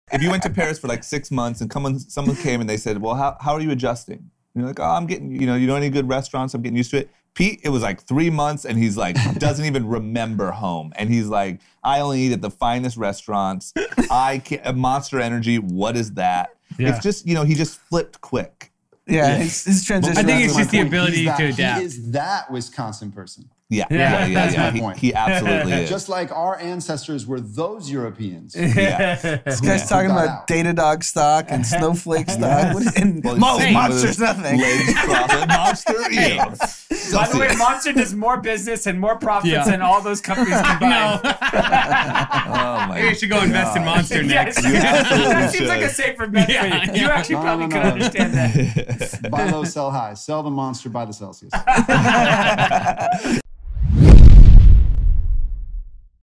If you went to Paris for like 6 months and someone came and they said, well, how are you adjusting? And you're like, oh, I'm getting, you know any good restaurants? I'm getting used to it. Pete, it was like 3 months and he's like, doesn't even remember home. And he's like, I only eat at the finest restaurants. I can't, Monster Energy, what is that? Yeah. It's just, he just flipped quick. Yeah, his transition. I think it's just the ability to adapt. He is that Wisconsin person. Yeah. That's my point. He absolutely is. Just like our ancestors were those Europeans. This guy's talking about Datadog stock and Snowflake stock. Monster's nothing. Legs crossed. Monster, By the way, Monster does more business and more profits than all those companies combined. Maybe you should go invest in Monster next. That seems like a safer bet for you. You actually probably could understand that. Buy low, sell high. Sell the Monster, buy the Celsius.